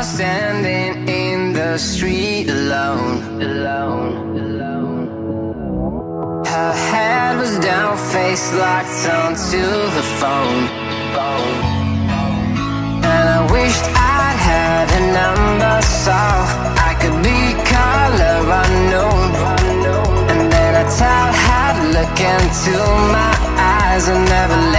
standing in the street alone. Her head was down, face locked onto the phone. And I wished I'd had a number so I could be color unknown. And then I tell her to look into my eyes and never let